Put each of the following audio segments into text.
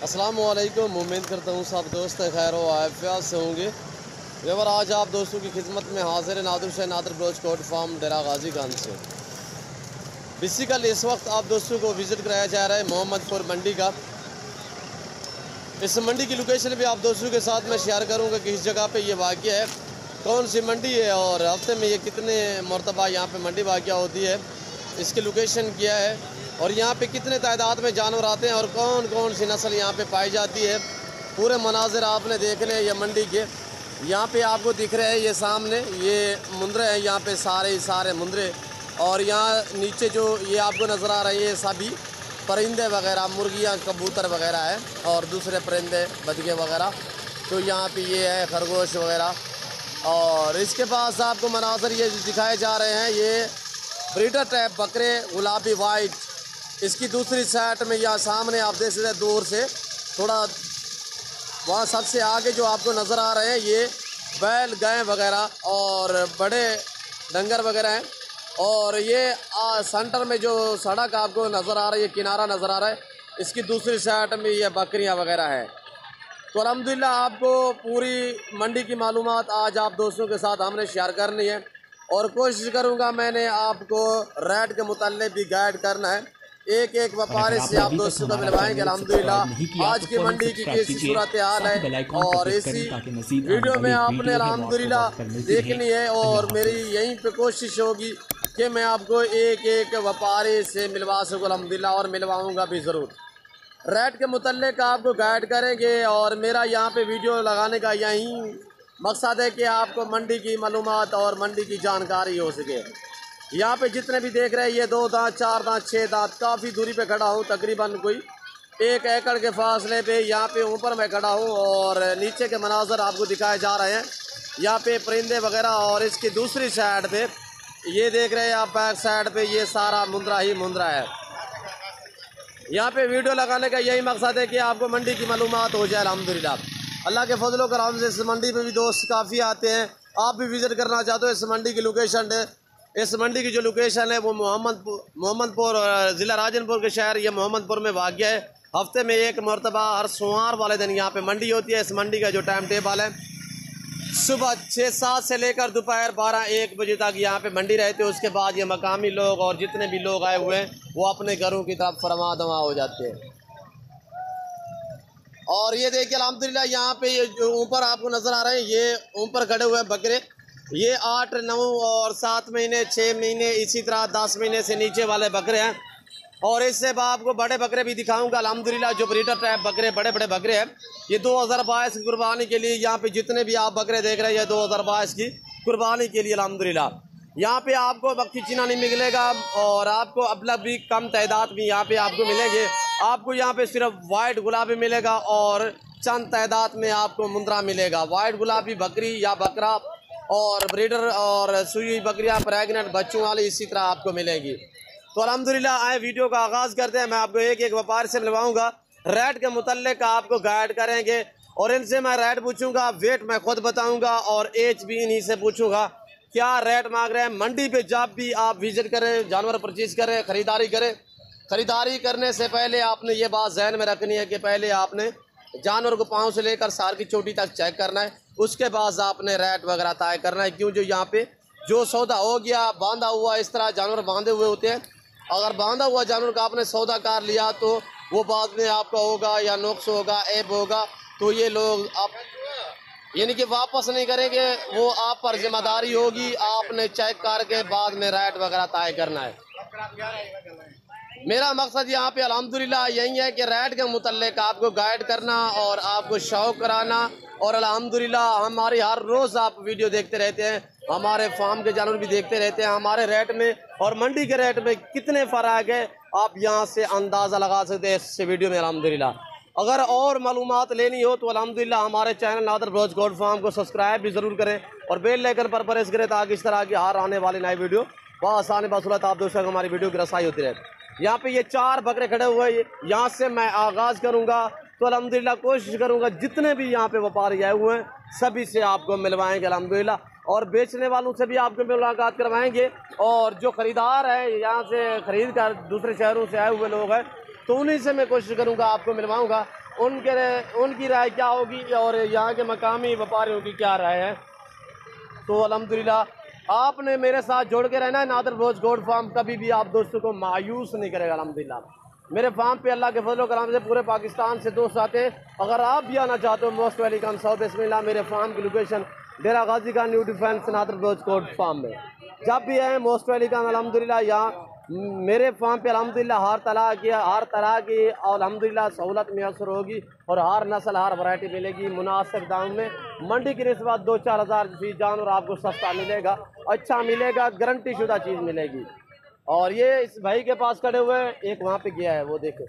अस्सलामुअलैकुम। उम्मीद करता हूँ सब दोस्त खैर व आफियत से होंगे। व्यवर आज आप दोस्तों की खिदमत में हाजिर है नादिर से नादिर ब्रोच कोट फार्म डेरा गाजीगंज से। बेसिकली इस वक्त आप दोस्तों को विज़िट कराया जा रहा है मोहम्मदपुर मंडी का। इस मंडी की लोकेशन भी आप दोस्तों के साथ मैं शेयर करूँगा कि इस जगह पे ये वाक़या है, कौन सी मंडी है और हफ्ते में ये कितने मरतबा यहाँ पे मंडी वाक़या होती है, इसकी लोकेशन क्या है और यहाँ पे कितने तादाद में जानवर आते हैं और कौन कौन सी नस्ल यहाँ पे पाई जाती है। पूरे मनाजिर आपने देखने ये मंडी के। यहाँ पे आपको दिख रहे हैं ये सामने ये मुंदरे हैं, यहाँ पे सारे मुंदरे, और यहाँ नीचे जो ये आपको नज़र आ रहे हैं ये सभी परिंदे वगैरह, मुर्गियाँ, कबूतर वगैरह है और दूसरे परिंदे, बदके वगैरह। तो यहाँ पे ये है खरगोश वगैरह। और इसके पास आपको मनाजिर ये दिखाए जा रहे हैं, ये ब्रीडर टाइप बकरे गुलाबी वाइट। इसकी दूसरी साइड में यहाँ सामने आप देख सकते हैं दूर से थोड़ा वहाँ सबसे आगे जो आपको नज़र आ रहे हैं ये बैल, गाय वगैरह और बड़े डंगर वगैरह हैं। और ये सेंटर में जो सड़क आपको नज़र आ रही है, किनारा नज़र आ रहा है, इसकी दूसरी साइड में ये बकरियां वगैरह है। तो अल्हम्दुलिल्लाह आपको पूरी मंडी की मालूमात आज आप दोस्तों के साथ हमने शेयर करनी है और कोशिश करूंगा मैंने आपको रेट के मुताल्लिक़ भी गाइड करना है। एक एक व्यापारी से आप दोस्तों को मिलवाएंगे अल्हम्दुलिल्लाह आज की मंडी की कैसी सूरत हाल है। और इसी वीडियो में आपने अल्हम्दुलिल्लाह देखनी है और मेरी यहीं पे कोशिश होगी कि मैं आपको एक एक व्यापारी से मिलवा सकूँ अल्हम्दुलिल्लाह, और मिलवाऊँगा भी ज़रूर। रेट के मुताल्लिक़ आपको गाइड करेंगे और मेरा यहाँ पे वीडियो लगाने का यही मकसद है कि आपको मंडी की मालूमात और मंडी की जानकारी हो सके। यहाँ पे जितने भी देख रहे हैं ये 2 दांत, 4 दांत, 6 दांत, काफ़ी दूरी पे खड़ा हूँ, तकरीबन कोई 1 एकड़ के फासले पे यहाँ पे ऊपर मैं खड़ा हूँ और नीचे के मनाजर आपको दिखाए जा रहे हैं। यहाँ पे परिंदे वगैरह और इसकी दूसरी साइड पे ये देख रहे हैं आप बैक साइड पे ये सारा मुंद्रा ही मुंद्रा है। यहाँ पे वीडियो लगाने का यही मकसद है कि आपको मंडी की मालूमात हो जाए अल्हम्दुलिल्लाह। अल्लाह के फजल करम से इस मंडी में भी दोस्त काफ़ी आते हैं। आप भी विज़िट करना चाहते हो इस मंडी की लोकेशन है, इस मंडी की जो लोकेशन है वो मोहम्मदपुर ज़िला राजनपुर के शहर ये मोहम्मदपुर में वाक़या है। हफ्ते में एक मरतबा हर सोमवार वाले दिन यहाँ पे मंडी होती है। इस मंडी का जो टाइम टेबल है सुबह 6-7 से लेकर दोपहर 12-1 बजे तक यहाँ पे मंडी रहती है। उसके बाद ये मकामी लोग और जितने भी लोग आए हुए हैं वो अपने घरों की तरफ फरमा दमा हो जाते हैं। और ये देखिए अल्हम्दुलिल्लाह यहाँ पे ये जो ऊपर आपको नज़र आ रहे हैं ये ऊपर खड़े हुए हैं बकरे, ये 8, 9 और 7 महीने, 6 महीने, इसी तरह 10 महीने से नीचे वाले बकरे हैं। और इससे आपको बड़े बकरे भी दिखाऊंगा अल्हम्दुलिल्लाह, जो ब्रीडर टाइप बकरे, बड़े बड़े बकरे हैं। ये 2022 की कुर्बानी के लिए यहाँ पे जितने भी आप बकरे देख रहे हैं 2022 की कुर्बानी के लिए अल्हम्दुलिल्लाह। यहाँ पे आपको बक्की चीना नहीं मिलेगा और आपको अबलग भी कम तादाद भी यहाँ पे आपको मिलेंगे। आपको यहाँ पे सिर्फ वाइट गुलाबी मिलेगा और चंद तादाद में आपको मुंद्रा मिलेगा। वाइट गुलाबी बकरी या बकरा और ब्रीडर और सुई बकरियाँ प्रेगनेंट बच्चों वाली इसी तरह आपको मिलेंगी। तो अल्हम्दुलिल्लाह आए वीडियो का आगाज़ करते हैं। मैं आपको एक एक व्यापार से मिलवाऊंगा, रेट के मुताल्लिक़ आपको गाइड करेंगे और इनसे मैं रेट पूछूंगा, वेट मैं खुद बताऊंगा और एज भी इन्हीं से पूछूंगा क्या रेट मांग रहे हैं। मंडी पे जब भी आप विजिट करें, जानवर परचेज़ करें, ख़रीदारी करें, ख़रीदारी करने से पहले आपने ये बात जहन में रखनी है कि पहले आपने जानवर को पाँव से लेकर सार की चोटी तक चेक करना है, उसके बाद आपने रेट वगैरह तय करना है। क्यों जो यहाँ पे जो सौदा हो गया बांधा हुआ, इस तरह जानवर बांधे हुए होते हैं, अगर बांधा हुआ जानवर का आपने सौदा कर लिया तो वो बाद में आपका होगा या नुक्स होगा, ऐब होगा, तो ये लोग आप यानी कि वापस नहीं करेंगे, वो आप पर जिम्मेदारी होगी। आपने चेक करके बाद में रेट वगैरह तय करना है। मेरा मकसद यहाँ पे अल्हम्दुलिल्लाह यही है कि रेट के मुताल्लिक़ आपको गाइड करना और आपको शौक़ कराना। और अल्हम्दुलिल्लाह हमारी हर रोज़ आप वीडियो देखते रहते हैं, हमारे फार्म के जानवर भी देखते रहते हैं, हमारे रेट में और मंडी के रेट में कितने फ़र्क है आप यहाँ से अंदाज़ा लगा सकते हैं इस वीडियो में अल्हम्दुलिल्लाह। अगर और मालूमात लेनी हो तो अल्हम्दुलिल्लाह हमारे channel Nadir Baloch goat farm को सब्सक्राइब भी ज़रूर करें और बेल आइकन पर प्रेस करें ताकि इस तरह की हर आने वाली नई वीडियो आसानी बसूरत आप दोस्तों को हमारी वीडियो की रसाई होती रहे। यहाँ पे ये 4 बकरे खड़े हुए हैं, यहाँ से मैं आगाज़ करूँगा तो अल्हम्दुलिल्लाह कोशिश करूँगा जितने भी यहाँ पे व्यापारी आए हुए हैं सभी से आपको मिलवाएंगे अल्हम्दुलिल्लाह, और बेचने वालों से भी आपको मुलाकात करवाएंगे। और जो ख़रीदार है यहाँ से ख़रीद कर दूसरे शहरों से आए हुए लोग हैं तो उन्हीं से मैं कोशिश करूँगा आपको मिलवाऊँगा। उनकी राय क्या होगी और यहाँ के मकामी व्यापारियों की क्या राय है। तो अल्हम्दुलिल्लाह आपने मेरे साथ जोड़ के रहना है। नादर बलोच गोट फार्म कभी भी आप दोस्तों को मायूस नहीं करेगा। अल्हम्दुलिल्लाह मेरे फार्म पे अल्लाह के फजल करम से पूरे पाकिस्तान से दोस्त आते हैं। अगर आप भी आना चाहते हो मोस्ट वेलकम। सौ बिस्मिल्लाह। मेरे फार्म की location Dera Ghazi Khan new defence Nadir Baloch goat farm में जब भी आए मोस्ट वेलकम। अल्हम्दुलिल्लाह यहाँ मेरे फार्म पे अल्हम्दुलिल्लाह हर तरह की और अल्हम्दुलिल्लाह सहूलत मैसर होगी और हर नस्ल हर वैरायटी मिलेगी मुनासिब दाम में। मंडी की निस्बत 2-4 हज़ार फीस जानवर आपको सस्ता मिलेगा, अच्छा मिलेगा, गारंटी शुदा चीज़ मिलेगी। और ये इस भाई के पास खड़े हुए हैं, एक वहाँ पे गया है वो देखो।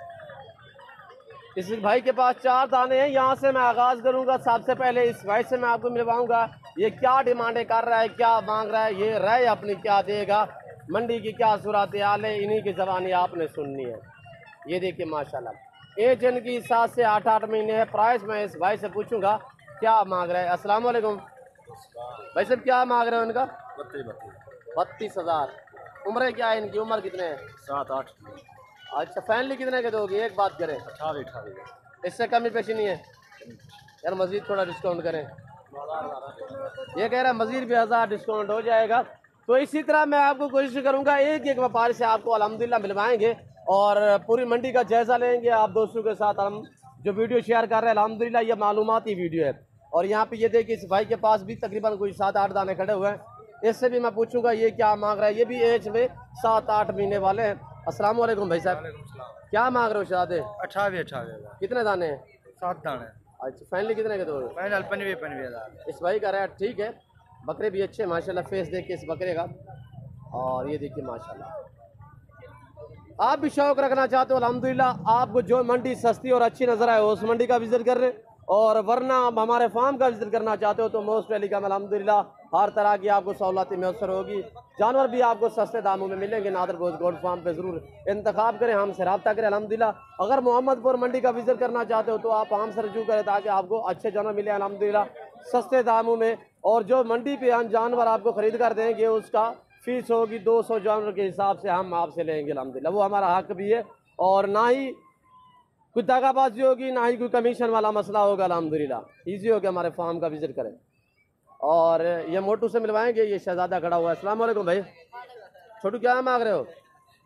इस भाई के पास 4 दाने हैं। यहाँ से मैं आगाज़ करूँगा। सबसे पहले इस भाई से मैं आपको मिलवाऊँगा ये क्या डिमांडें कर रहा है, क्या मांग रहा है, ये राय अपनी क्या देगा, मंडी की क्या सूरत हाल है, इन्हीं की ज़बानी आपने सुननी है। ये देखिए माशाल्लाह एज इनकी 7 से 8 महीने है। प्राइस मैं इस भाई से पूछूंगा क्या मांग रहा है। अस्सलाम वालेकुम भाई साहब, क्या मांग रहे हो इनका? 32,000। उम्र क्या है इनकी? उम्र कितने है? 7-8। अच्छा फैमिली कितने के दोगे? एक बात करें 18। इससे कमी पेशी नहीं है यार, मज़ीद थोड़ा डिस्काउंट करें। ये कह रहा है मज़ीद भी 1000 डिस्काउंट हो जाएगा। तो इसी तरह मैं आपको कोशिश करूंगा एक एक व्यापारी से आपको अल्हम्दुलिल्लाह मिलवाएंगे और पूरी मंडी का जायज़ा लेंगे आप दोस्तों के साथ। हम जो वीडियो शेयर कर रहे हैं अल्हम्दुलिल्लाह ये मालूमाती वीडियो है। और यहाँ पे ये देखिए इस भाई के पास भी तकरीबन कोई 7-8 दाने खड़े हुए हैं। इससे भी मैं पूछूंगा ये क्या मांग रहा है। ये भी एज में 7-8 महीने वाले हैं। अस्सलाम वालेकुम भाई साहब, क्या मांग रहे हो? शादे 18 कितने दाने हैं? 7 दाने। अच्छा फैमिली कितने के दो? फाइनल 95,000। इस भाई का रेट ठीक है। बकरे भी अच्छे माशाल्लाह, फेस देख के इस बकरे का। और ये देखिए माशाल्लाह आप भी शौक रखना चाहते हो अल्हम्दुलिल्लाह आपको जो मंडी सस्ती और अच्छी नज़र आए उस मंडी का विजिट कर रहे, और वरना आप हमारे फार्म का विजिट करना चाहते हो तो मोस्ट वेलकम। अल्हम्दुलिल्लाह हर तरह की आपको सहूलतें मैसर होगी, जानवर भी आपको सस्ते दामों में मिलेंगे। नादर बलोच गोट फार्म पे ज़रूर इंतखाब करें, हमसे रब्ता करें। अल्हम्दुलिल्लाह अगर मोहम्मदपुर मंडी का विजिट करना चाहते हो तो आप हमसे रजू करें ताकि आपको अच्छे जानवर मिले अल्हम्दुलिल्लाह सस्ते दामों में। और जो मंडी पे हम जानवर आपको ख़रीद कर देंगे उसका फीस होगी 200 जानवर के हिसाब से हम आपसे लेंगे अल्हम्दुलिल्लाह। वो हमारा हक भी है और ना ही कोई दागाबाजी होगी ना ही कोई कमीशन वाला मसला होगा। अल्हम्दुलिल्लाह ईजी हो गया हमारे फार्म का विजिट करें। और ये मोटू से मिलवाएंगे, ये शहजादा खड़ा हुआ है। अस्सलाम वालेकुम भाई। छोटू क्या मांग रहे हो?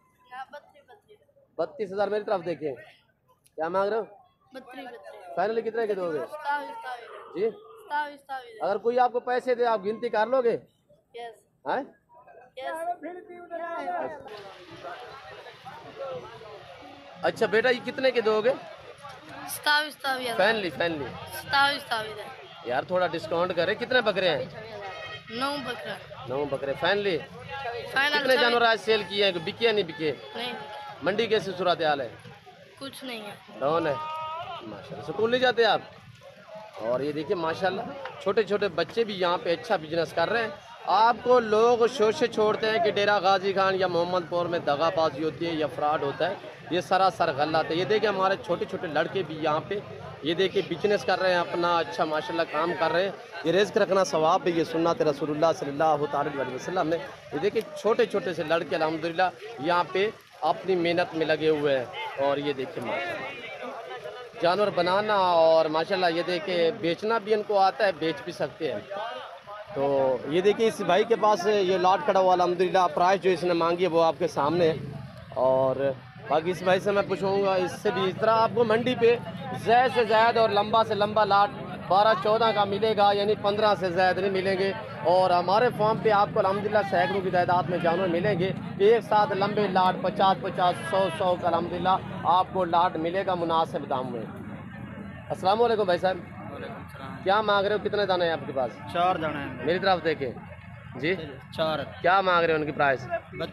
32,000। मेरी तरफ देखिए क्या मांग रहे हो? 32। फाइनली कितने के दोगे जी? 27। अगर कोई आपको पैसे दे आप गिनती कर लोगे? यस हैं? यस। अच्छा बेटा ये कितने के दोगे? 27। फैनली 27 यार थोड़ा डिस्काउंट करें। कितने बकरे हैं? 9 बकरा। 9 बकरे फैनली। फाइनल कितने जानवर आज सेल किए हैं? बिके या नहीं बिके? नहीं, मंडी कैसी सूरत हाल है? कुछ नहीं है। डाउन है माशाल्लाह। स्कूल नहीं जाते आप? और ये देखिए माशाल्लाह छोटे छोटे बच्चे भी यहाँ पे अच्छा बिजनेस कर रहे हैं। आपको लोग शोशे छोड़ते हैं कि डेरा गाजी खान या मोहम्मदपुर में दगाबाजी होती है या फ्रॉड होता है, ये सरासर गलत है। ये देखिए हमारे छोटे छोटे लड़के भी यहाँ पे ये देखिए बिजनेस कर रहे हैं अपना, अच्छा माशाल्लाह काम कर रहे हैं। ये रिज़्क़ रखना सवाब है, ये सुन्नत रसूलुल्लाह सल्लल्लाहु अलैहि वसल्लम ने। ये देखिए छोटे छोटे से लड़के अल्हम्दुलिल्लाह यहाँ पे अपनी मेहनत में लगे हुए हैं। और ये देखिए माशाल्लाह जानवर बनाना और माशाल्लाह ये देखिए बेचना भी इनको आता है, बेच भी सकते हैं। तो ये देखिए इस भाई के पास ये लॉट खड़ा हुआ अल्हम्दुलिल्लाह। प्राइस जो इसने मांगी है वो आपके सामने है। और बाकी इस भाई से मैं पूछूंगा इससे भी इस तरह आपको मंडी पे ज़्यादा से ज़्यादा और लंबा से लंबा लाट 12-14 का मिलेगा, यानी 15 से ज़्यादा नहीं मिलेंगे। और हमारे फार्म पे आपको अल्हम्दुलिल्लाह सैकड़ों की तादाद में जानवर मिलेंगे। एक साथ लंबे लाट 50-50, 100-100 का अल्हम्दुलिल्लाह आपको लाट मिलेगा मुनासिब दाम में। अस्सलाम वालेकुम भाई साहब, क्या मांग रहे हो? कितने दाने हैं आपके पास? 4 दाने हैं। मेरी तरफ देखें जी। 4। क्या मांग रहे हो उनकी प्राइस?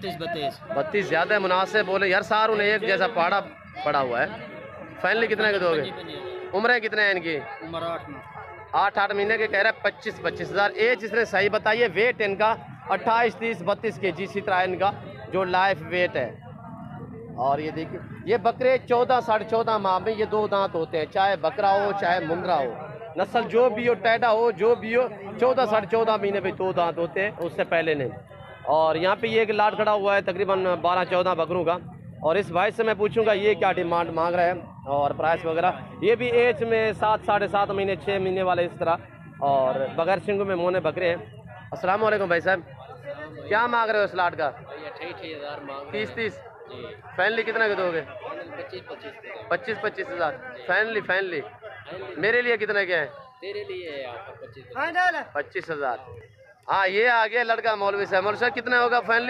32। ज़्यादा है, मुनासिब बोले यार। सार उन्हें एक जैसा पहाड़ा पड़ा हुआ है। फाइनली कितने के दोगे? उम्र कितने हैं इनकी? उम्र 8 महीने के कह रहे हैं। 25 हज़ार एज इसने सही बताइए। वेट इनका 28, 30, 32 kg इसी तरह इनका जो लाइफ वेट है। और ये देखिए ये बकरे 14, 14.5 माह में ये 2 दांत होते हैं, चाहे बकरा हो चाहे मुंगरा हो, नस्ल जो भी हो, टैडा हो, जो भी हो, 14, 14.5 महीने में 2 दांत होते हैं, उससे पहले नहीं। और यहाँ पे ये एक लाट खड़ा हुआ है तकरीबन 12-14 बकरों का। और इस भाई से मैं पूछूंगा ये क्या डिमांड मांग रहा है। और प्राइस वगैरह ये भी एज में 7 साढ़े 7 महीने 6 महीने वाले इस तरह, और बगैर सिंगों में मोने बकरे हैं। अस्सलाम वालेकुम भाई साहब, क्या मांग रहे हो स्लाट का? 30 फैनली कितना के दोगे? 25 हज़ार फैनली। मेरे लिए कितना क्या है? तेरे लिए 25 हज़ार। हाँ ये आ गया लड़का मौलवी साहब। मौलवी साहब कितना होगा फैनली?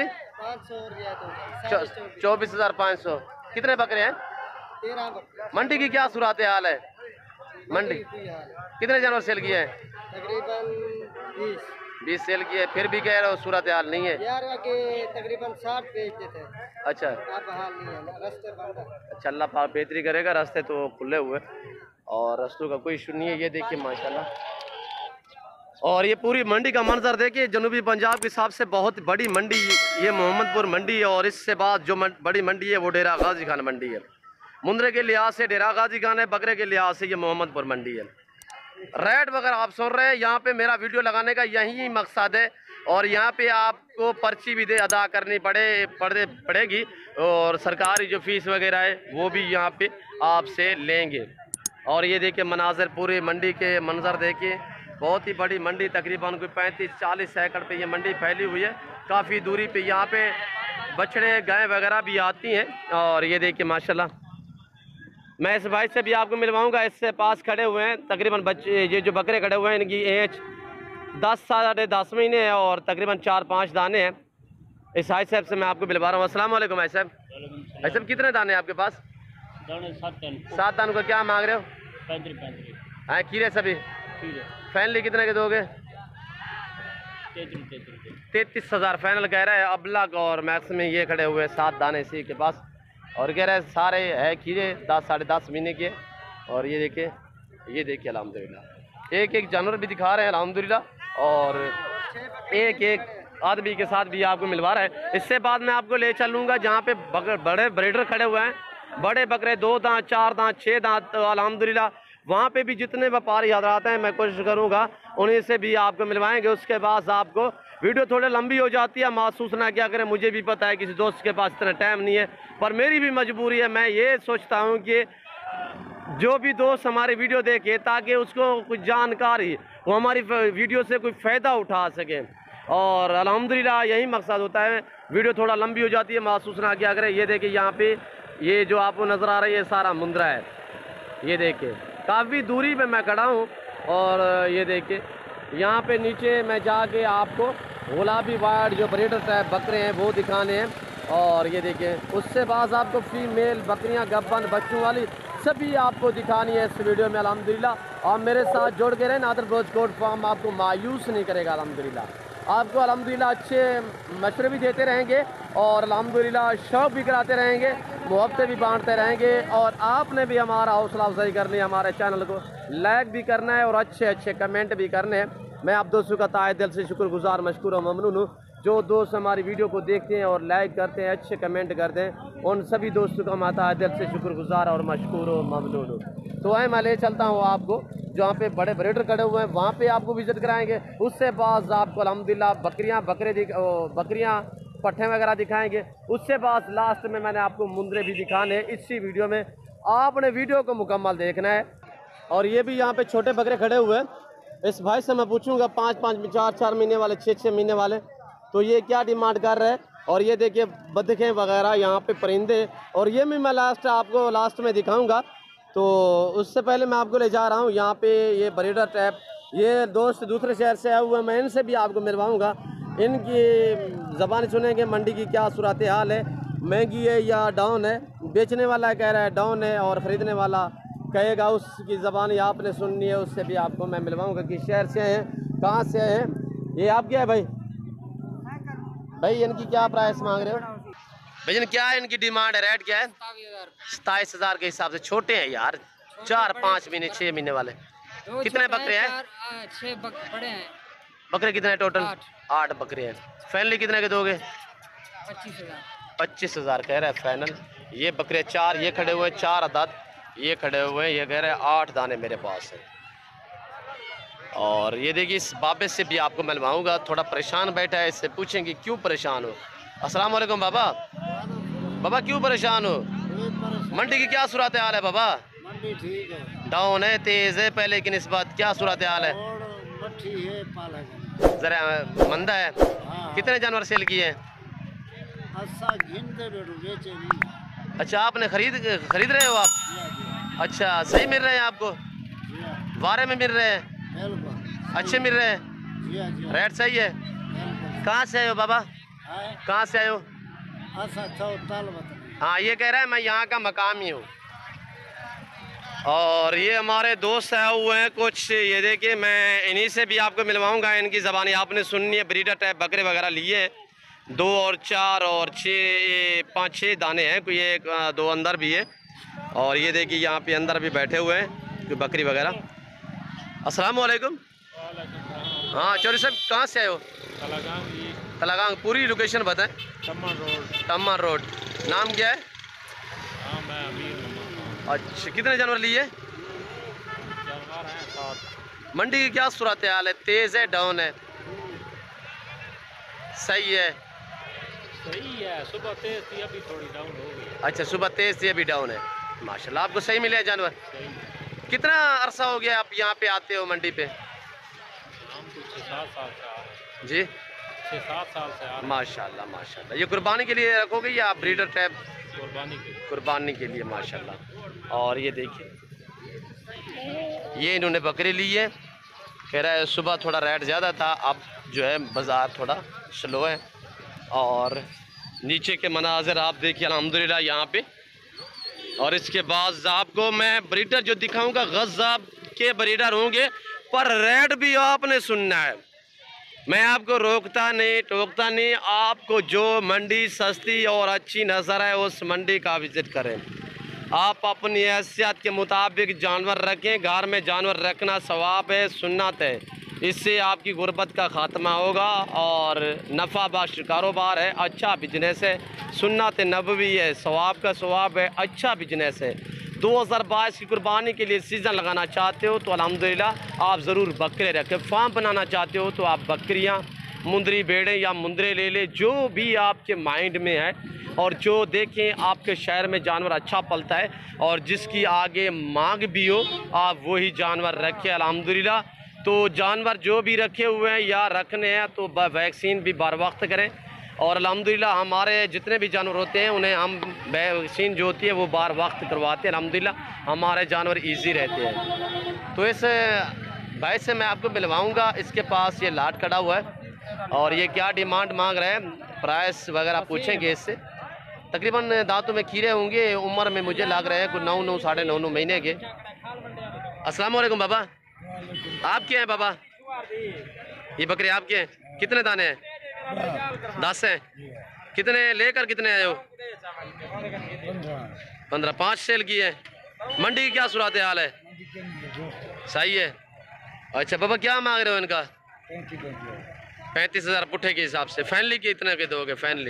24,500। कितने बकरे हैं? 13 मंडी की क्या सूरत हाल है? मंडी कितने जानवर सेल किए हैं? तकरीबन 20 सेल किए, फिर भी कह रहे हो सूरत हाल नहीं है। यार के तकरीबन 60 बेचते थे, अच्छा अब हाल नहीं है, रास्ते बंद है। अच्छा, अल्लाह पाक बेहतरी करेगा, रास्ते तो खुले हुए और रास्तों का कोई इशू नहीं है। ये देखिए माशाल्लाह, और ये पूरी मंडी का मंजर देखिए। जनूबी पंजाब के हिसाब से बहुत बड़ी मंडी ये मोहम्मदपुर मंडी है, और इससे बाद जो बड़ी मंडी है वो डेरा गाजी खान मंडी है। मुंद्रे के लिहाज से डेरा गाजी खान है, बकरे के लिहाज से ये मोहम्मदपुर मंडी है। रेट वगैरह आप सुन रहे हैं, यहाँ पे मेरा वीडियो लगाने का यही मकसद है, और यहाँ पे आपको पर्ची भी अदा करनी पड़ेगी, और सरकारी जो फीस वगैरह है वो भी यहाँ पे आपसे लेंगे। और ये देखिए मनाजर, पूरी मंडी के मंजर देखिए, बहुत ही बड़ी मंडी, तकरीबन कोई 35-40 एकड़ पे ये मंडी फैली हुई है। काफ़ी दूरी पे यहाँ पे बछड़े गाय वगैरह भी आती हैं। और ये देखिए माशाल्लाह, मैं इस भाई से भी आपको मिलवाऊंगा, इससे पास खड़े हुए हैं तकरीबन बच्चे, ये जो बकरे खड़े हुए हैं इनकी एज 10 साढ़े 10 महीने है, और तकरीबन 4-5 दाने हैं। इस भाई साहब से मैं आपको मिलवा रहा हूँ। अस्सलाम वालेकुम भाई साहब। भाई साहब कितने दाने हैं आपके पास? 7 दानों का क्या मांग रहे हो? 35 हाँ कीरे सभी। फैनली कितने के दोगे? 33 हज़ार फाइनल कह रहा है। अबलग और मैक्स में ये खड़े हुए हैं 7 दाने इसी के पास, और कह रहे हैं सारे है खीरे 10 साढ़े 10 महीने के। और ये देखिए अल्हम्दुलिल्लाह, एक जानवर भी दिखा रहे हैं अल्हम्दुलिल्लाह, और एक आदमी के साथ भी आपको मिलवा रहा है। इससे बाद मैं आपको ले चलूँगा जहाँ पे बड़े ब्रीडर खड़े हुए हैं, बड़े बकरे 2 दांत 4 दांत 6 दांत, तो अल्हम्दुलिल्लाह वहाँ पे भी जितने व्यापारी हजरात हैं मैं कोशिश करूँगा उन्हीं से भी आपको मिलवाएंगे। उसके बाद आपको वीडियो थोड़ी लंबी हो जाती है, महसूस ना क्या करें, मुझे भी पता है किसी दोस्त के पास इतना टाइम नहीं है, पर मेरी भी मजबूरी है। मैं ये सोचता हूँ कि जो भी दोस्त हमारे वीडियो देखे, ताकि उसको कुछ जानकारी, वो हमारी वीडियो से कोई फ़ायदा उठा सके, और अल्हम्दुलिल्लाह यही मकसद होता है। वीडियो थोड़ा लंबी हो जाती है, महसूस ना क्या करें। ये देखिए यहाँ पे ये जो आपको नज़र आ रहा है ये सारा मुंद्रा है। ये देखिए काफ़ी दूरी पे मैं खड़ा हूँ, और ये देखिए यहाँ पे नीचे मैं जाके आपको गुलाबी वाइट जो ब्रीडर टाइप बकरे हैं वो दिखाने हैं। और ये देखिए उससे बाद आपको फीमेल बकरियाँ गब्बन बच्चों वाली सभी आपको दिखानी है इस वीडियो में अल्हम्दुलिल्लाह। और मेरे साथ जोड़ के रहे, नादर ब्रोच कोट फार्म आपको मायूस नहीं करेगा अल्हम्दुलिल्लाह। आपको अल्हम्दुलिल्लाह अच्छे मशवरे भी देते रहेंगे, और अल्हम्दुलिल्लाह शौक़ भी कराते रहेंगे, मुहब्बतें भी बांटते रहेंगे। और आपने भी हमारा हौसला अफजाई करनी है, हमारे चैनल को लाइक भी करना है और अच्छे कमेंट भी करने हैं। मैं आप दोस्तों का ताहे दिल से शुक्रगुजार, मशकूर और ममनून हूँ। जो दोस्त हमारी वीडियो को देखते हैं और लाइक करते हैं, अच्छे कमेंट करते हैं, उन सभी दोस्तों का मैं ताहे दिल से शुक्रगुजार और मशकूर और ममनून हूँ। तो मैं ले चलता हूँ आपको जहाँ पे बड़े ब्रीडर खड़े हुए हैं, वहाँ पे आपको विजिट कराएंगे। उससे बाद आपको अल्हम्दुलिल्लाह बकरियाँ पट्ठे वगैरह दिखाएंगे। उससे बाद लास्ट में मैंने आपको मुंद्रे भी दिखाने इसी वीडियो में, आपने वीडियो को मुकम्मल देखना है। और ये भी यहाँ पे छोटे बकरे खड़े हुए हैं। इस भाई से मैं पूछूंगा 5-5 4-4 महीने वाले 6-6 महीने वाले, तो ये क्या डिमांड कर रहे हैं। और ये देखिए बतखें वगैरह यहाँ पे परिंदे, और ये भी मैं आपको लास्ट में दिखाऊंगा। तो उससे पहले मैं आपको ले जा रहा हूँ यहाँ पे ये ब्रीडर टाइप, ये दोस्त दूसरे शहर से आए हुए हैं, मैं इनसे भी आपको मिलवाऊँगा। इनकी ज़बान सुनेंगे मंडी की क्या सूरत हाल है, महंगी है या डाउन है। बेचने वाला कह रहा है डाउन है, और ख़रीदने वाला कहेगा उसकी ज़बान ही आपने सुननी है। उससे भी आपको मैं मिलवाऊँगा कि शहर से हैं, कहाँ से हैं। ये आप क्या है भाई इनकी क्या प्राइस मांग रहे हो? भैया क्या है इनकी डिमांड है, रेट क्या है? 27 हज़ार के हिसाब से। छोटे हैं यार, 4-5 महीने 6 महीने वाले। कितने बकरे हैं? 6 बड़े हैं। बकरे कितने टोटल? 8 बकरे हैं। फैनली कितने के दोगे? 25 हज़ार कह रहा है फाइनल। ये बकरे 4 ये खड़े हुए हैं, 4 अदाद ये खड़े हुए हैं, ये कह रहे हैं 8 दाने मेरे पास है। और ये देखिए इस बाबे से भी आपको मिलवाऊंगा, थोड़ा परेशान बैठा है, इससे पूछेंगे क्यों परेशान हो। अस्सलाम वालेकुम बाबा। बाबा क्यों परेशान हो? मंडी की क्या सूरत हाल है बाबा? मंडी ठीक है, डाउन है, तेज है पहले की निस्बत, क्या सूरत हाल है? और मट्ठी है, पालक जरा मंदा है। हाँ। कितने जानवर सेल किए? अच्छा गिनते बैठो, बेचे नहीं। अच्छा, आपने खरीद रहे हो आप? जी अच्छा, सही मिल रहे हैं आपको? हाँ, बारे में मिल रहे हैं? बिल्कुल। अच्छे मिल रहे हैं? जी हाँ, जी हाँ, रेट सही है? बिल्कुल। कहाँ से आए हो बाबा? है? कहाँ से आए हो? अच्छा ताल बता। हाँ, ये कह रहा है मैं यहाँ का मकामी हूँ। और ये हमारे दोस्त आए हुए हैं कुछ, ये देखिए मैं इन्हीं से भी आपको मिलवाऊंगा। इनकी ज़बानी आपने सुननी है। ब्रीडर टाइप बकरे वगैरह लिए हैं, 2 और 4 और 6, 5-6 दाने हैं, कोई 1 2 अंदर भी है। और ये देखिए यहाँ पे अंदर भी बैठे हुए हैं कोई बकरी वगैरह। अस्सलाम वालेकुम। हाँ चौधरी साहब, कहाँ से आए हो? तलागांग। पूरी लोकेशन बताएं। तम्मन रोड। नाम क्या है? अच्छा, कितने जानवर लिए? मंडी की क्या सूरत हाल है? तेज है, डाउन है? सही है। सुबह तेज थी, अभी थोड़ी डाउन हो गई। अच्छा, सुबह तेज थी, अभी डाउन है। माशाल्लाह, आपको सही मिले जानवर? कितना अरसा हो गया आप यहाँ पे आते हो मंडी पे? हम तो 6-7 साल से आ रहे हैं। जी, 6-7 साल से आ रहे माशाल्लाह माशाल्लाह। ये कुर्बानी के लिए रखोगे या आप ब्रीडर टाइप? हैं कुर्बानी के लिए। कुर्बानी के लिए, माशाल्लाह। और ये देखिए, ये इन्होंने बकरी ली है। कह रहा है सुबह थोड़ा रेट ज़्यादा था, अब जो है बाज़ार थोड़ा स्लो है। और नीचे के मनाज़र आप देखिए अल्हम्दुलिल्लाह यहाँ पे। और इसके बाद आपको मैं ब्रीडर जो दिखाऊंगा, गज़ाब के ब्रीडर होंगे, पर रेट भी आपने सुनना है। मैं आपको रोकता नहीं टोकता नहीं, आपको जो मंडी सस्ती और अच्छी नज़र है उस मंडी का विज़िट करें। आप अपनी हैसियत के मुताबिक जानवर रखें। घर में जानवर रखना सवाब है, सुन्नत है। इससे आपकी गुर्बत का ख़ात्मा होगा और नफ़ा बख्श कारोबार है, अच्छा बिजनेस है, सुन्नत नबवी है, सवाब का सवाब है, अच्छा बिजनेस है। 2022 की कुर्बानी के लिए सीज़न लगाना चाहते हो तो अल्हम्दुलिल्लाह आप ज़रूर बकरे रखें। फार्म बनाना चाहते हो तो आप बकरियाँ, मुंदरी भेड़ें या मुंदरे ले लें, जो भी आपके माइंड में है और जो देखें आपके शहर में जानवर अच्छा पलता है और जिसकी आगे मांग भी हो, आप वही जानवर रखें अल्हम्दुलिल्लाह। तो जानवर जो भी रखे हुए हैं या रखने हैं तो वैक्सीन भी बार वक्त करें। और अल्हम्दुलिल्लाह हमारे जितने भी जानवर होते हैं उन्हें हम वैक्सीन जो होती है वो बार वक्त करवाते हैं। अल्हम्दुलिल्लाह हमारे जानवर इजी रहते हैं। तो इस भाई से मैं आपको मिलवाऊंगा। इसके पास ये लाट खड़ा हुआ है और ये क्या डिमांड मांग रहे हैं, प्राइस वगैरह पूछेंगे इससे। तकरीबन दांतों में कीड़े होंगे, उम्र में मुझे लग रहे हैं कुछ 9 साढ़े 9 महीने के। अस्सलाम वालेकुम बाबा। आपके हैं बाबा? ये बकरे आपके हैं? कितने दाने हैं? 10 हैं। कितने लेकर कितने आए हो? 15। 5 सेल की है। मंडी की क्या सूरत हाल है? सही है। अच्छा बाबा, क्या मांग रहे हो इनका? 35,000 पुट्ठे के हिसाब से। फैनली के इतने के दोगे? फैनली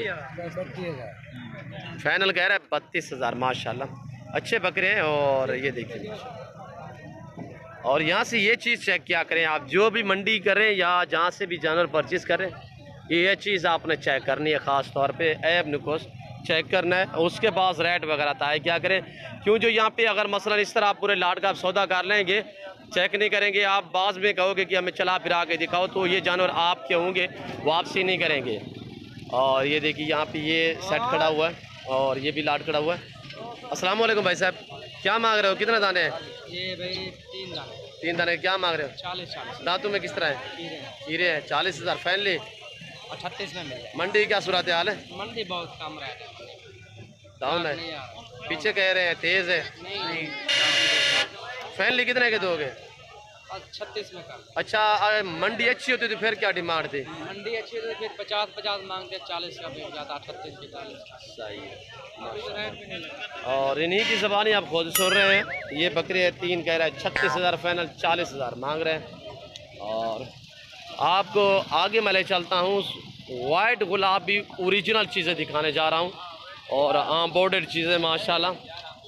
फाइनल कह रहा है 32,000। माशाल्लाह अच्छे बकरे हैं। और ये देखिए, और यहाँ से ये चीज़ चेक क्या करें आप, जो भी मंडी करें या जहाँ से भी जानवर परचेज़ करें, ये चीज़ आपने चेक करनी है। ख़ास तौर पे ऐब नुकस चेक करना है, उसके बाद रेट वगैरह तय क्या करें। क्यों जो यहाँ पे अगर मसलन इस तरह आप पूरे लाट का आप सौदा कर लेंगे, चेक नहीं करेंगे, आप बाज़ में कहोगे कि हमें चला फिरा के दिखाओ, तो ये जानवर आपके होंगे, वापसी नहीं करेंगे। और ये देखिए यहाँ पे ये सेट खड़ा हुआ है और ये भी लाट खड़ा हुआ है। अस्सलाम वालेकुम भाई साहब, क्या मांग रहे हो? कितने दाने हैं? ये भाई 3 दाने। 3 दाने क्या मांग रहे हो? 40 दांतों में किस तरह है? हीरे हैं। 40,000 फैनली। 38 में मिल जाए। मंडी क्या सूरत हाल है? मंडी बहुत कम रहा है, डाउन है। नहीं आ रहा। पीछे कह रहे हैं तेज है। नहीं फैनली कितने के दोगे? 36 में कर। अच्छा, मंडी अच्छी होती तो फिर क्या डिमांड थी? मंडी अच्छी तो फिर 50 मांगते, 40 का बिक जाता, 38 की 40। सही है। और इन्हीं की ज़बानी आप खुद सुन रहे हैं। ये बकरे 3 कह रहा है 36,000 फाइनल, 40,000 मांग रहे हैं। और आपको आगे मैं ले चलता हूँ, वाइट गुलाबी ओरिजिनल चीज़ें दिखाने जा रहा हूँ और आम बोर्डेड चीज़ें माशाल्लाह।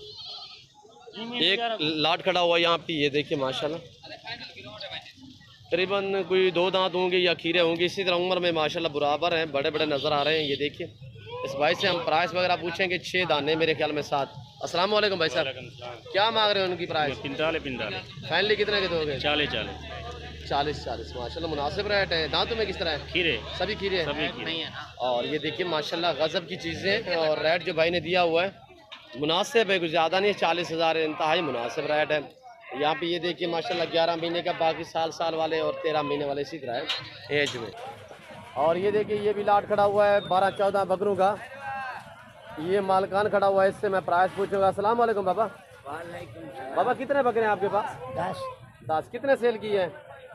एक लाट खड़ा हुआ यहाँ पे, ये देखिए माशाल्लाह, करीबन कोई 2 दांत होंगे या खीरे होंगे, इसी तरह उम्र में माशाल्लाह बराबर हैं, बड़े बड़े नज़र आ रहे हैं। ये देखिए, इस भाई से हम प्राइस वगैरह पूछेंगे। 6 दाने मेरे ख्याल में 7 अस्सलाम वालेकुम भाई साहब, क्या मांग रहे हो उनकी प्राइस? 45 फाइनली कितने के दोगे? 40 40 माशाल्लाह मुनासिब रेट है। दांतों में किस तरह है? खीरे सभी खीरे हैं। सभी खीरे और ये देखिए माशाल्लाह गजब की चीज़ें, और रेट जो भाई ने दिया हुआ है मुनासिब है, कुछ ज़्यादा नहीं है। 40,000 इंतहाई मुनासिब रेट है। यहाँ पे ये देखिए माशाल्लाह 11 महीने का, बाकी साल वाले और 13 महीने वाले इसी तरह है एज में। और ये देखिए ये भी लाट खड़ा हुआ है 12-14 बकरों का। ये मालकान खड़ा हुआ है, इससे मैं प्राइस पूछूंगा। अस्सलाम वालेकुम बाबा। बाबा कितने बकरे हैं आपके पास? 10 कितने सेल किए हैं?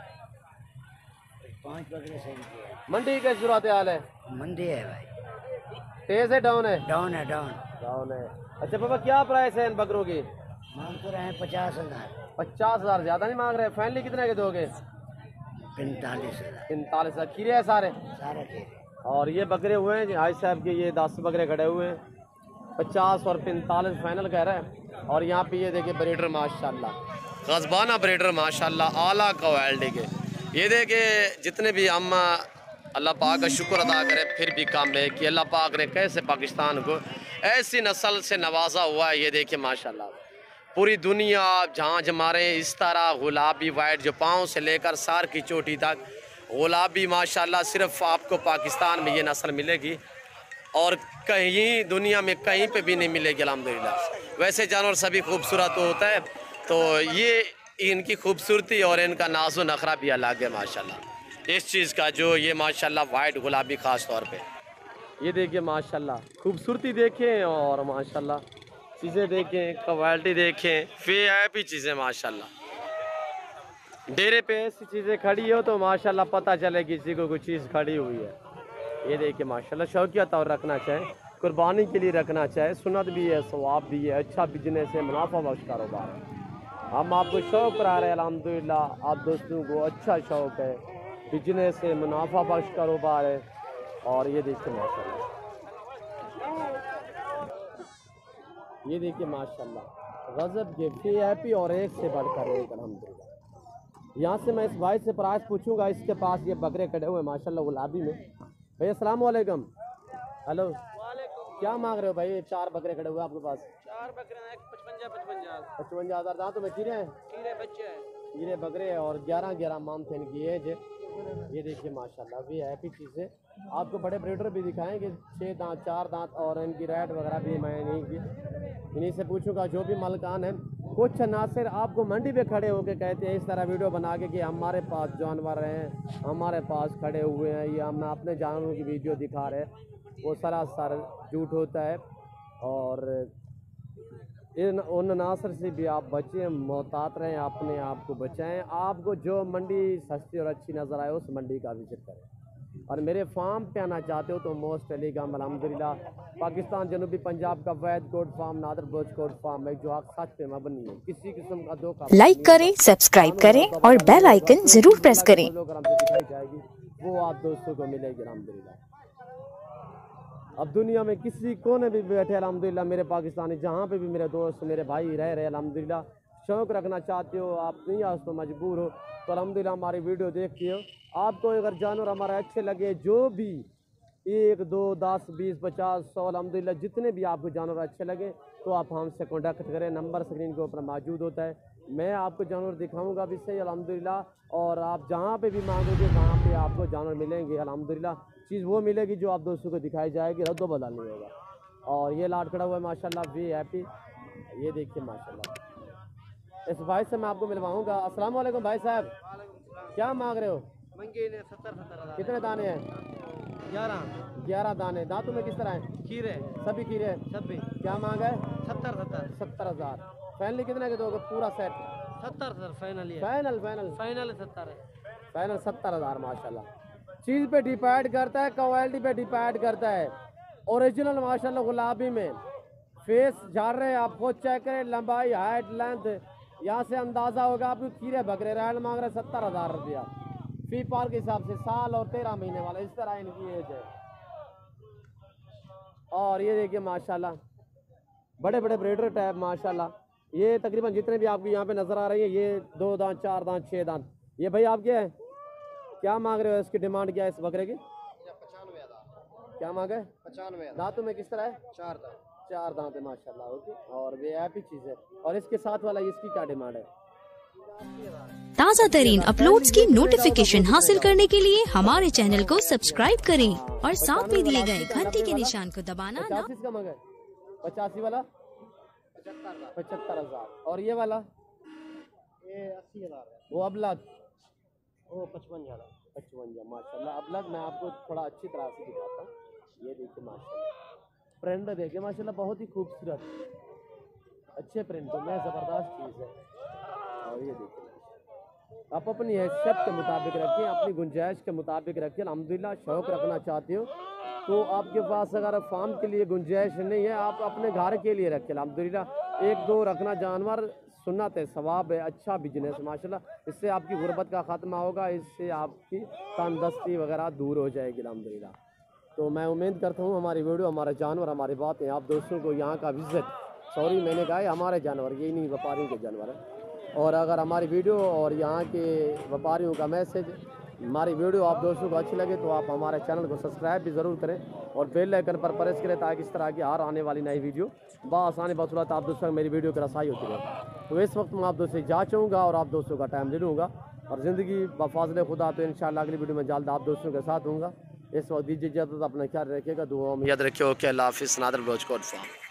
5 बकरे सेल किए। मंडी की सूरत हाल है? मंदी है भाई। तेज है डाउन है? डाउन है, डाउन डाउन है। अच्छा बाबा क्या प्राइस है इन बकरों की? मांग तो रहे हैं 50,000। 50,000 ज़्यादा नहीं मांग रहे? फाइनली कितने के दोगे? 45,000 45,000। खीरे है सारे? सारे के। और ये बकरे हुए हैं हाई साहब के, ये 10 बकरे खड़े हुए हैं। 50 और 45 फाइनल कह रहे हैं। और यहाँ पे ये देखिए ब्रीडर माशाल्लाह, गज़बाना ब्रीडर माशाल्लाह, आला क्वालिटी के। ये देखिए जितने भी हम अल्लाह पाक का शुक्र अदा करें, फिर भी कम है कि अल्लाह पाक ने कैसे पाकिस्तान को ऐसी नस्ल से नवाजा हुआ है। ये देखिए माशाल्लाह पूरी दुनिया जहाँ जमारे इस तरह गुलाबी वाइट जो पाँव से लेकर सार की चोटी तक गुलाबी माशाल्लाह, सिर्फ आपको पाकिस्तान में ये नस्ल मिलेगी और कहीं दुनिया में कहीं पे भी नहीं मिलेगी अल्हम्दुलिल्लाह। वैसे जानवर सभी खूबसूरत होता है, तो ये इनकी खूबसूरती और इनका नाजो नखरा भी अलग है माशाल्लाह। इस चीज़ का जो ये माशाल्लाह वाइट गुलाबी ख़ास तौर पे, ये देखिए माशाल्लाह खूबसूरती देखें और माशाल्लाह चीज़ें देखें, क्वालिटी देखें, वीआईपी चीज़ें माशाल्लाह। डेरे पे ऐसी चीज़ें खड़ी हो तो माशाल्लाह पता चले किसी को कुछ चीज़ खड़ी हुई है। ये देखिए माशाल्लाह शौकियत और रखना चाहे, कुर्बानी के लिए रखना चाहे, सुन्नत भी है, सवाब भी है, अच्छा बिजनेस है, मुनाफा बख्श कारोबार है। हम आपको शौक़ करा रहे हैं अल्हम्दुलिल्लाह, आप दोस्तों को अच्छा शौक़ है, बिजनेस है, मुनाफा बख्श कारोबार है। और ये देखिए माशाल्लाह, ये देखिए माशाल्लाह गज़ब के वीआईपी और एक से बढ़कर एक अल्हम्दुलिल्लाह। यहाँ से मैं इस भाई से प्राइस पूछूंगा। इसके पास ये बकरे खड़े हुए माशाल्लाह गुलाबी में। भैया अस्सलाम वालेकुम। हेलो, क्या मांग रहे हो भाई? 4 बकरे खड़े हुए आपके पास? 4 बकरे हैं, 55,000 दांतों में खीरे हैं? खीरे बच्चे हैं। खीरे बकरे हैं और 11 मंथ इनकी एज है। ये देखिए माशाल्लाह भी हैप्पी चीज़ है। आपको बड़े ब्रीडर भी दिखाएंगे, 6 दांत 4 दांत, और इनकी रेट वगैरह भी मैं इन्हीं से पूछूंगा जो भी मालिकान है। कुछ नासिर आपको मंडी पे खड़े होकर कहते हैं इस तरह वीडियो बना के कि हमारे पास जानवर हैं, हमारे पास खड़े हुए हैं, या हम अपने जानवरों की वीडियो दिखा रहे हैं, वो सरासर झूठ होता है। और उन नासर से भी आप बचें, मोहतात रहें, अपने आप को बचाएं। आपको जो मंडी सस्ती और अच्छी नज़र आए उस मंडी का विजिट करें। और मेरे फार्म पे आना चाहते हो तो मोस्ट टेलीग्राम अल्हम्दुलिल्लाह पाकिस्तान जनूबी पंजाब का वैद goat farm, Nadir Baloch goat farm है, जो आप सच पे मबनी है, किसी किस्म का धोखा। लाइक करें, सब्सक्राइब करें और बेल आइकन जरूर प्रेस करें। दिखाई जाएगी वो आप दोस्तों को मिलेगी अल्हम्दुलिल्लाह। अब दुनिया में किसी कोने भी बैठे अल्हम्दुलिल्लाह मेरे पाकिस्तानी, जहाँ पे भी मेरे दोस्त मेरे भाई रह रहे अल्हम्दुलिल्लाह, शौक़ रखना चाहते हो आप, नहीं आज तो मजबूर हो, तो अल्हम्दुलिल्लाह हमारी वीडियो देखते हो। आपको अगर जानवर हमारे अच्छे लगे, जो भी 1, 2, 10, 20, 50, 100 अल्हम्दुलिल्लाह जितने भी आपको जानवर अच्छे लगे तो आप हमसे कॉन्टैक्ट करें। नंबर स्क्रीन के ऊपर मौजूद होता है, मैं आपको जानवर दिखाऊंगा भी सही अल्हम्दुलिल्लाह। और आप जहाँ पे भी मांगोगे वहाँ पे आपको जानवर मिलेंगे अल्हम्दुलिल्लाह। चीज़ वो मिलेगी जो आप दोस्तों को दिखाई जाएगी, रद्दो बदल नहीं होगा। और ये लाट खड़ा हुआ है माशाल्लाह वी हैप्पी। ये देखिए माशाल्लाह, इस भाई से मैं आपको मिलवाऊँगा। अस्सलाम वालेकुम भाई साहब, क्या मांग रहे हो? मंगे ने 70,000। कितने दाने हैं? 11 दाने। दांतों में किस तरह हैं? खीरे सभी खीरे हैं? सभी। क्या मांग है? 70,000। फाइनली कितने के दोगे पूरा सेट? 70,000 फाइनल है। फाइनल 70 है। फाइनल 70,000 माशाल्लाह। चीज़ पे डिपेंड करता है, क्वालिटी पे डिपेंड करता है। ओरिजिनल माशाल्लाह गुलाबी में फेस झाड़ रहे हैं, आप खुद चेक करें, लंबाई हाइट लेंथ, यहाँ से अंदाज़ा होगा आपको। खीरे बकरे रेट मांग रहे 70,000 रुपया फी पार के हिसाब से, साल और 13 महीने वाला, इस तरह इनकी एज है। और ये देखिए माशाल्लाह बड़े बड़े ब्रीडर टैब माशाल्लाह। ये तकरीबन जितने भी आपको यहाँ पे नज़र आ रही है, ये 2 दांत 4 दांत 6 दांत। ये भाई आपके हैं, क्या मांग रहे हो? इसकी डिमांड क्या है इस बकरे की? 95,000। क्या मांग है? 95,000। दांतों में किस तरह है? 4 दांत। 4 दांत है माशाल्लाह। ओके, और ये ऐप ही चीज़ है। और इसके साथ वाला इसकी क्या डिमांड है? ताज़ा तरीन अपलोड्स की नोटिफिकेशन हासिल करने के लिए हमारे चैनल को सब्सक्राइब करें और साथ में दिए गए घंटी के निशान को दबाना ना 85 का मगर 85 वाला 75,000। और ये वाला ये 80,000 है। वो अबलग वो 55,000 55 माशाल्लाह। अबलग मैं आपको थोड़ा अच्छी तरह से दिखाता हूँ। ये देखिए माशाल्लाह, प्रिंट देखिए माशाल्लाह, बहुत ही खूबसूरत अच्छे प्रिंट में ज़बरदस्त चीज़ है। और ये देखिए आप अपनी हैसियत के मुताबिक रखिए, अपनी गुंजाइश के मुताबिक रखिए। अल्हम्दुलिल्लाह शौक़ रखना चाहते हो तो आपके पास अगर फार्म के लिए गुंजाइश नहीं है, आप अपने घर के लिए रखिए। अल्हम्दुलिल्लाह 1-2 रखना जानवर सुन्नत है, सवाब है, अच्छा बिजनेस माशाल्लाह। इससे आपकी गुर्बत का ख़त्मा होगा, इससे आपकी तंदुरुस्ती वगैरह दूर हो जाएगी अल्हम्दुलिल्लाह। तो मैं उम्मीद करता हूँ हमारी वीडियो, हमारे जानवर, हमारी बातें आप दोस्तों को यहाँ का विजिट, सॉरी मैंने कहा है हमारे जानवर, यही नहीं व्यापारियों के जानवर है। और अगर हमारी वीडियो और यहाँ के व्यापारियों का मैसेज, हमारी वीडियो आप दोस्तों को अच्छी लगे तो आप हमारे चैनल को सब्सक्राइब भी ज़रूर करें और बेल आइकन पर प्रेस करें, ताकि इस तरह की हर आने वाली नई वीडियो बआसानी बसुलत आप दोस्तों मेरी वीडियो की रसाई होती रहे। तो इस वक्त मैं आप दोस्तों से जा चाहूँगा और आप दोस्तों का टाइम दे दूँगा, और ज़िंदगी बफाज़िल खुदा तो इंशाअल्लाह अगली वीडियो में जल्द आप दोस्तों के साथ दूँगा। इस वक्त दीजिए इजाज़त, अपना ख्याल रखिएगा, दुआ में याद रखिए। ओके, अल्लाह हाफ़िज़। Nadir Baloch goat farm.